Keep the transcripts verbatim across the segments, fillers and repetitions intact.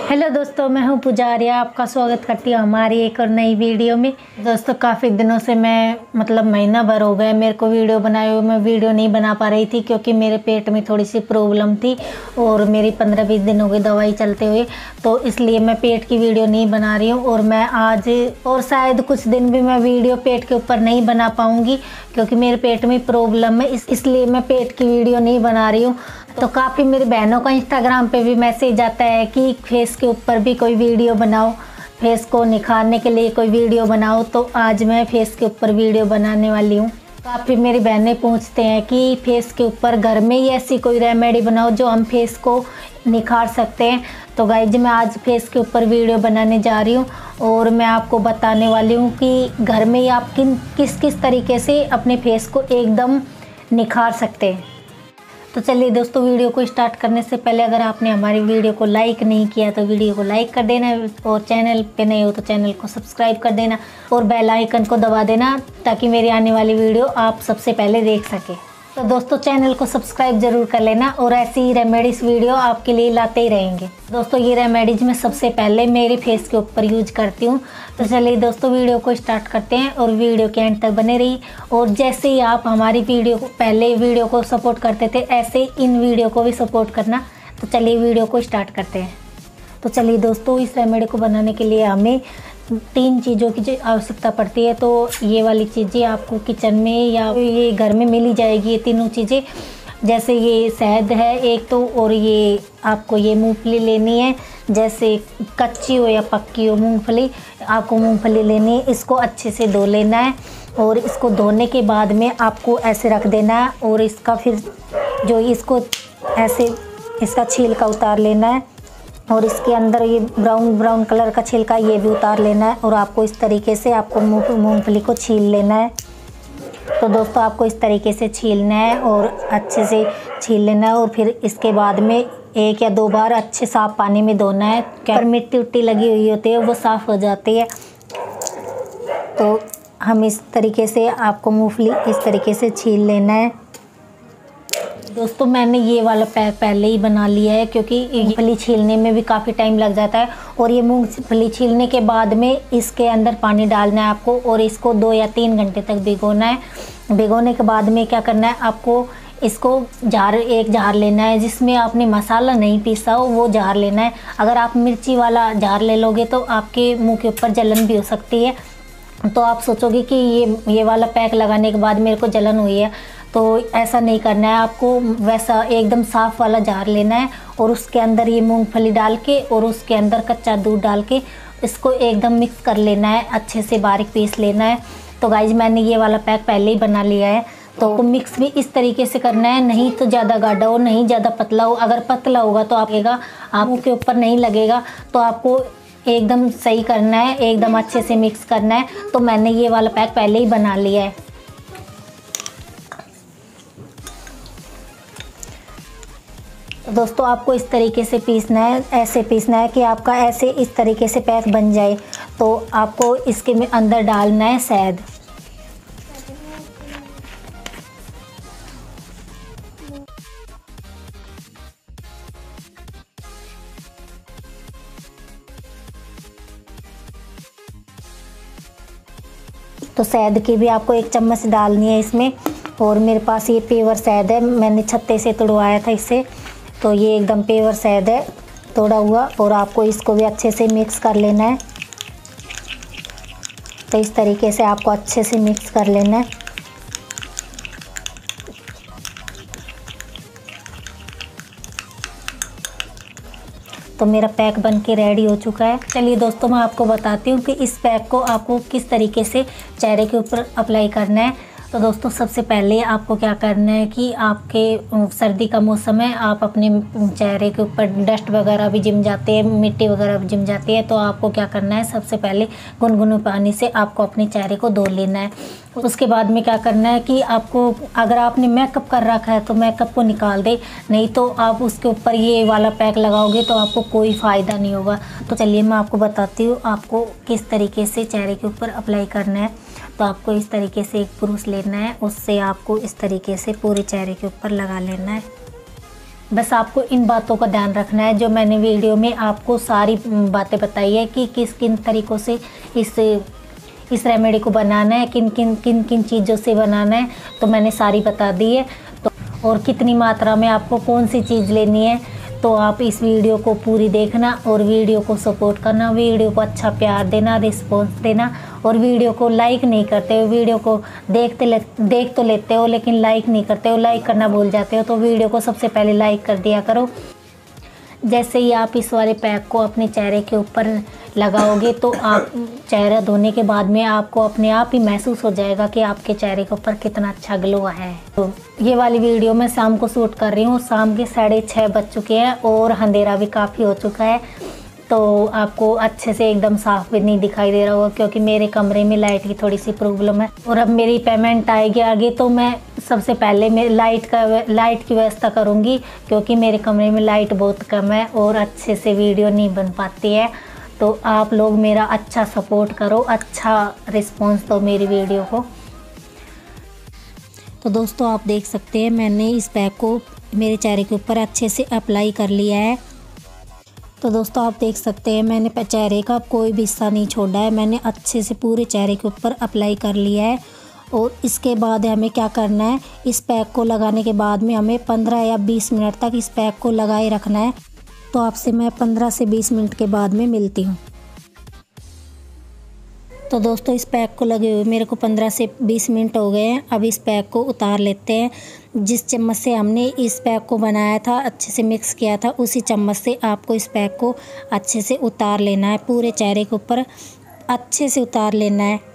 Hello दोस्तों, मैं हूं पुजारिया। आपका स्वागत करती हूं हमारी एक और नई वीडियो में। दोस्तों काफ़ी दिनों से मैं मतलब महीना भर हो गए मेरे को वीडियो बनाए हुए, मैं वीडियो नहीं बना पा रही थी क्योंकि मेरे पेट में थोड़ी सी प्रॉब्लम थी और मेरी पंद्रह बीस दिन हो गई दवाई चलते हुए, तो इसलिए मैं पेट की वीडियो नहीं बना रही हूँ। और मैं आज और शायद कुछ दिन भी मैं वीडियो पेट के ऊपर नहीं बना पाऊँगी क्योंकि मेरे पेट में प्रॉब्लम है, इस इसलिए मैं पेट की वीडियो नहीं बना रही हूँ। तो काफ़ी मेरी बहनों का इंस्टाग्राम पे भी मैसेज आता है कि फेस के ऊपर भी कोई वीडियो बनाओ, फेस को निखारने के लिए कोई वीडियो बनाओ। तो आज मैं फेस के ऊपर वीडियो बनाने वाली हूँ। काफ़ी मेरी बहनें पूछते हैं कि फेस के ऊपर घर में ही ऐसी कोई रेमेडी बनाओ जो हम फेस को निखार सकते हैं। तो गाइज मैं आज फेस के ऊपर वीडियो बनाने जा रही हूँ और मैं आपको बताने वाली हूँ कि घर में ही आप किन किस किस तरीके से अपने फेस को एकदम निखार सकते हैं। तो चलिए दोस्तों, वीडियो को स्टार्ट करने से पहले अगर आपने हमारी वीडियो को लाइक नहीं किया तो वीडियो को लाइक कर देना और चैनल पे नए हो तो चैनल को सब्सक्राइब कर देना और बेल आइकन को दबा देना ताकि मेरी आने वाली वीडियो आप सबसे पहले देख सकें। तो दोस्तों चैनल को सब्सक्राइब जरूर कर लेना और ऐसी ही रेमेडीज वीडियो आपके लिए लाते ही रहेंगे। दोस्तों ये रेमेडीज मैं सबसे पहले मेरे फेस के ऊपर यूज करती हूँ। तो चलिए दोस्तों वीडियो को स्टार्ट करते हैं और वीडियो के एंड तक बने रहिए। और जैसे ही आप हमारी वीडियो को पहले वीडियो को सपोर्ट करते थे ऐसे इन वीडियो को भी सपोर्ट करना। तो चलिए वीडियो को स्टार्ट करते हैं। तो चलिए दोस्तों, इस रेमेडी को बनाने के लिए हमें तीन चीज़ों की आवश्यकता पड़ती है। तो ये वाली चीज़ें आपको किचन में या ये घर में मिल ही जाएगी, ये तीनों चीज़ें। जैसे ये शहद है एक तो, और ये आपको ये मूंगफली लेनी है, जैसे कच्ची हो या पक्की हो मूंगफली, आपको मूंगफली लेनी है। इसको अच्छे से धो लेना है और इसको धोने के बाद में आपको ऐसे रख देना है और इसका फिर जो इसको ऐसे इसका छिलका उतार लेना है और इसके अंदर ये ब्राउन ब्राउन कलर का छिलका ये भी उतार लेना है और आपको इस तरीके से आपको मूंगफली को छील लेना है। तो दोस्तों आपको इस तरीके से छीलना है और अच्छे से छील लेना है और फिर इसके बाद में एक या दो बार अच्छे साफ पानी में धोना है। क्या मिट्टी उट्टी लगी हुई होती है वो साफ़ हो जाती है। तो हम इस तरीके से आपको मूंगफली इस तरीके से छील लेना है। दोस्तों मैंने ये वाला पैक पहले ही बना लिया है क्योंकि मूंगफली छीलने में भी काफ़ी टाइम लग जाता है। और ये मूंगफली छीलने के बाद में इसके अंदर पानी डालना है आपको और इसको दो या तीन घंटे तक भिगोना है। भिगोने के बाद में क्या करना है, आपको इसको जार एक जार लेना है जिसमें आपने मसाला नहीं पीसा हो, वो जार लेना है। अगर आप मिर्ची वाला जार ले लोगे तो आपके मुँह के ऊपर जलन भी हो सकती है। तो आप सोचोगे कि ये ये वाला पैक लगाने के बाद मेरे को जलन हुई है, तो ऐसा नहीं करना है। आपको वैसा एकदम साफ़ वाला जार लेना है और उसके अंदर ये मूंगफली डाल के और उसके अंदर कच्चा दूध डाल के इसको एकदम मिक्स कर लेना है, अच्छे से बारीक पीस लेना है। तो गाइज मैंने ये वाला पैक पहले ही बना लिया है। तो मिक्स भी इस तरीके से करना है, नहीं तो ज़्यादा गाढ़ा हो नहीं ज़्यादा पतला हो। अगर पतला होगा तो आपका आप के ऊपर नहीं लगेगा, तो आपको एकदम सही करना है, एकदम अच्छे से मिक्स करना है। तो मैंने ये वाला पैक पहले ही बना लिया है। दोस्तों आपको इस तरीके से पीसना है, ऐसे पीसना है कि आपका ऐसे इस तरीके से पैक बन जाए। तो आपको इसके में अंदर डालना है शहद। तो शहद की भी आपको एक चम्मच डालनी है इसमें। और मेरे पास ये पेवर शहद है, मैंने छत्ते से तोड़वाया था इससे। तो ये एकदम पेवर शहद है तोड़ा हुआ और आपको इसको भी अच्छे से मिक्स कर लेना है। तो इस तरीके से आपको अच्छे से मिक्स कर लेना है। तो मेरा पैक बन के रेडी हो चुका है। चलिए दोस्तों मैं आपको बताती हूँ कि इस पैक को आपको किस तरीके से चेहरे के ऊपर अप्लाई करना है। तो दोस्तों सबसे पहले आपको क्या करना है कि आपके सर्दी का मौसम है, आप अपने चेहरे के ऊपर डस्ट वगैरह भी जम जाते हैं, मिट्टी वगैरह भी जम जाती है। तो आपको क्या करना है, सबसे पहले गुनगुने पानी से आपको अपने चेहरे को धो लेना है। उसके बाद में क्या करना है कि आपको अगर आपने मेकअप कर रखा है तो मेकअप को निकाल दे, नहीं तो आप उसके ऊपर ये वाला पैक लगाओगे तो आपको कोई फ़ायदा नहीं होगा। तो चलिए मैं आपको बताती हूँ आपको किस तरीके से चेहरे के ऊपर अप्लाई करना है। तो आपको इस तरीके से एक ब्रश लेना है, उससे आपको इस तरीके से पूरे चेहरे के ऊपर लगा लेना है। बस आपको इन बातों का ध्यान रखना है जो मैंने वीडियो में आपको सारी बातें बताई है कि किस किन तरीक़ों से इस इस रेमेडी को बनाना है, किन किन किन किन चीज़ों से बनाना है, तो मैंने सारी बता दी है। तो और कितनी मात्रा में आपको कौन सी चीज़ लेनी है, तो आप इस वीडियो को पूरी देखना और वीडियो को सपोर्ट करना, वीडियो को अच्छा प्यार देना, रिस्पॉन्स देना। और वीडियो को लाइक नहीं करते हो, वीडियो को देखते ले, देख तो लेते हो लेकिन लाइक नहीं करते हो, लाइक करना भूल जाते हो, तो वीडियो को सबसे पहले लाइक कर दिया करो। जैसे ही आप इस वाले पैक को अपने चेहरे के ऊपर लगाओगे तो आप चेहरा धोने के बाद में आपको अपने आप ही महसूस हो जाएगा कि आपके चेहरे के ऊपर कितना अच्छा ग्लो है। तो ये वाली वीडियो मैं शाम को शूट कर रही हूँ, शाम के साढ़े छः बज चुके हैं और अंधेरा भी काफ़ी हो चुका है, तो आपको अच्छे से एकदम साफ भी नहीं दिखाई दे रहा होगा क्योंकि मेरे कमरे में लाइट की थोड़ी सी प्रॉब्लम है। और अब मेरी पेमेंट आएगी आगे तो मैं सबसे पहले मैं लाइट का लाइट की व्यवस्था करूँगी क्योंकि मेरे कमरे में लाइट बहुत कम है और अच्छे से वीडियो नहीं बन पाती है। तो आप लोग मेरा अच्छा सपोर्ट करो, अच्छा रिस्पॉन्स दो मेरी वीडियो को। तो दोस्तों आप देख सकते हैं मैंने इस पैक को मेरे चेहरे के ऊपर अच्छे से अप्लाई कर लिया है। तो दोस्तों आप देख सकते हैं मैंने चेहरे का कोई भी हिस्सा नहीं छोड़ा है, मैंने अच्छे से पूरे चेहरे के ऊपर अप्लाई कर लिया है। और इसके बाद हमें क्या करना है, इस पैक को लगाने के बाद में हमें पंद्रह या बीस मिनट तक इस पैक को लगाए रखना है। तो आपसे मैं पंद्रह से बीस मिनट के बाद में मिलती हूँ। तो दोस्तों इस पैक को लगे हुए मेरे को पंद्रह से बीस मिनट हो गए हैं। अब इस पैक को उतार लेते हैं। जिस चम्मच से हमने इस पैक को बनाया था, अच्छे से मिक्स किया था, उसी चम्मच से आपको इस पैक को अच्छे से उतार लेना है, पूरे चेहरे के ऊपर अच्छे से उतार लेना है।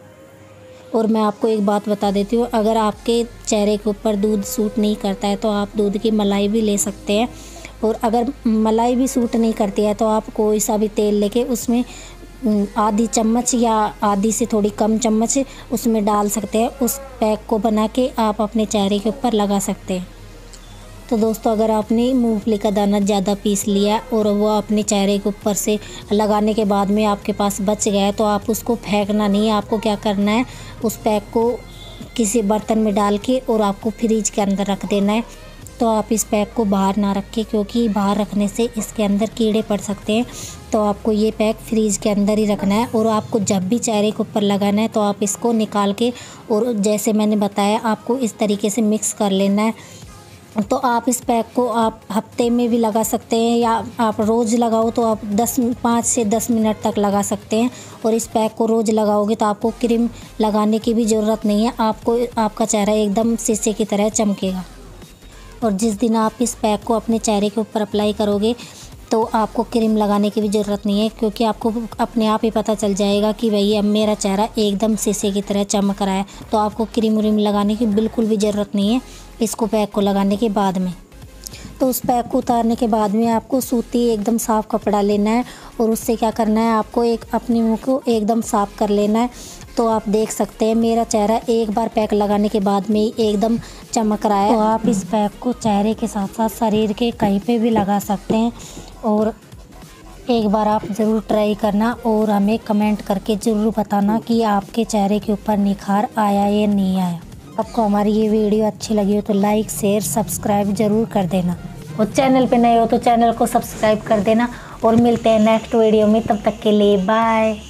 और मैं आपको एक बात बता देती हूँ, अगर आपके चेहरे के ऊपर दूध सूट नहीं करता है तो आप दूध की मलाई भी ले सकते हैं। और अगर मलाई भी सूट नहीं करती है तो आप कोई सा भी तेल लेके उसमें आधी चम्मच या आधी से थोड़ी कम चम्मच उसमें डाल सकते हैं। उस पैक को बना के आप अपने चेहरे के ऊपर लगा सकते हैं। तो दोस्तों अगर आपने मूंगफली का दाना ज़्यादा पीस लिया और वो अपने चेहरे के ऊपर से लगाने के बाद में आपके पास बच गया है तो आप उसको फेंकना नहीं है। आपको क्या करना है, उस पैक को किसी बर्तन में डाल के और आपको फ्रिज के अंदर रख देना है। तो आप इस पैक को बाहर ना रखें क्योंकि बाहर रखने से इसके अंदर कीड़े पड़ सकते हैं। तो आपको ये पैक फ्रीज के अंदर ही रखना है। और आपको जब भी चेहरे के ऊपर लगाना है तो आप इसको निकाल के और जैसे मैंने बताया आपको इस तरीके से मिक्स कर लेना है। तो आप इस पैक को आप हफ्ते में भी लगा सकते हैं या आप रोज़ लगाओ तो आप दस पाँच से दस मिनट तक लगा सकते हैं। और इस पैक को रोज़ लगाओगे तो आपको क्रीम लगाने की भी ज़रूरत नहीं है, आपको आपका चेहरा एकदम शीशे की तरह चमकेगा। और जिस दिन आप इस पैक को अपने चेहरे के ऊपर अप्लाई करोगे तो आपको क्रीम लगाने की भी ज़रूरत नहीं है क्योंकि आपको अपने आप ही पता चल जाएगा कि भाई अब मेरा चेहरा एकदम शीशे की तरह चमक रहा है। तो आपको क्रीम व्रीम लगाने की बिल्कुल भी ज़रूरत नहीं है इसको पैक को लगाने के बाद में। तो उस पैक को उतारने के बाद में आपको सूती एकदम साफ़ कपड़ा लेना है और उससे क्या करना है, आपको एक अपने मुँह को एकदम साफ़ कर लेना है। तो आप देख सकते हैं मेरा चेहरा एक बार पैक लगाने के बाद में ही एकदम चमक रहा है। तो आप इस पैक को चेहरे के साथ साथ शरीर के कहीं पे भी लगा सकते हैं और एक बार आप ज़रूर ट्राई करना और हमें कमेंट करके ज़रूर बताना कि आपके चेहरे के ऊपर निखार आया या नहीं आया। आपको हमारी ये वीडियो अच्छी लगी हो तो लाइक शेयर सब्सक्राइब ज़रूर कर देना और चैनल पे नए हो तो चैनल को सब्सक्राइब कर देना। और मिलते हैं नेक्स्ट वीडियो में, तब तक के लिए बाय।